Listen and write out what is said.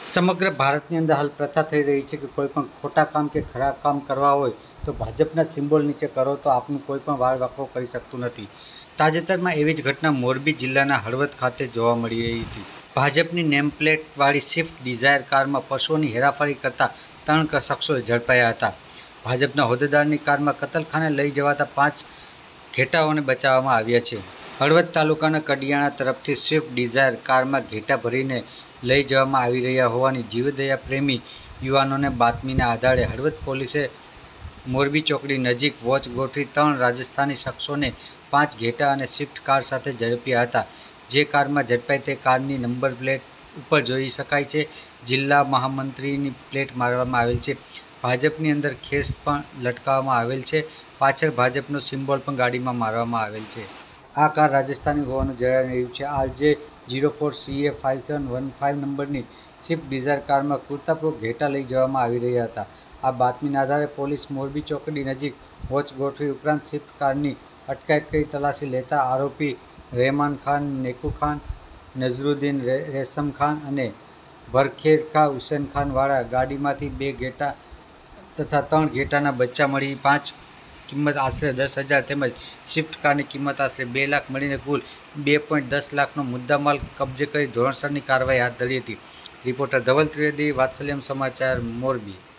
સમગ્ર ભારતની અંદર હાલ પ્રથા થઈ રહી છે કે કોઈ પણ ખોટા કામ કે ખરાબ કામ કરવા હોય તો ભાજપના સિમ્બોલ નીચે કરો તો આપનું કોઈ પણ વાળ વાંકો કરી શકતું નથી. તાજેતરમાં એવી જ ઘટના મોરબી જિલ્લાના હળવદ ખાતે જોવા મળી રહી હતી. ભાજપની નેમપ્લેટવાળી સ્વિફ્ટ ડિઝાયર કારમાં પશુઓની હેરાફેરી કરતા 3 શખ્સો ઝડપાયા હતા. ભાજપના હોદ્દેદારની કારમાં કતલખાને લઈ જવાતા 5 ઘેટાઓને બચાવવામાં આવ્યા છે. હળવદ તાલુકાના કડિયાણા તરફથી સ્વિફ્ટ ડિઝાયર કારમાં ઘેટા ભરીને લઈ જવામાં આવી રહ્યા હોવાની જીવદયા પ્રેમી યુવાનોને બાતમીના આધારે હળવદ પોલીસે મોરબી ચોકડી નજીક વોચ ગોઠવી 3 રાજસ્થાની શખ્સોને 5 ઘેટા અને સ્વિફ્ટ કાર સાથે ઝડપ્યા હતા. જે કારમાં ઝડપાઈ તે કારની નંબર પ્લેટ ઉપર જોઈ શકાય છે જિલ્લા મહામંત્રીની પ્લેટ મારવામાં આવેલ છે. ભાજપની અંદર ખેસ પણ લટકાવવામાં આવેલ છે. પાછળ ભાજપનો સિમ્બોલ પણ ગાડીમાં મારવામાં આવેલ છે. આ કાર રાજસ્થાની હોવાનું જણાઈ રહ્યું છે. આજે 04CA5715 નંબરની સ્વિફ્ટ ડિઝાયર કારમાં કૃતાપૂર્વક ઘેટા લઈ જવામાં આવી રહ્યા હતા. આ બાતમીના આધારે પોલીસ મોરબી ચોકડી નજીક વોચ ગોઠવી ઉપરાંત સ્વિફ્ટ કારની અટકાયત કરી તલાશી લેતા આરોપી રહેમાન ખાન, નેકુ ખાન, નઝરુદ્દીન રેશમ ખાન અને ભરખેરખા હુસેન ખાન વાળા ગાડીમાંથી 2 ઘેટા તથા 3 ઘેટાના બચ્ચા મળી 5 કિંમત આશરે 10,000 તેમજ સ્વિફ્ટ કારની કિંમત આશરે 2 લાખ મળીને કુલ 2.10 લાખનો મુદ્દામાલ કબજે કરી ધોરણસરની કાર્યવાહી હાથ ધરી હતી. રિપોર્ટર ધવલ ત્રિવેદી, વાત્સલ્યમ સમાચાર, મોરબી.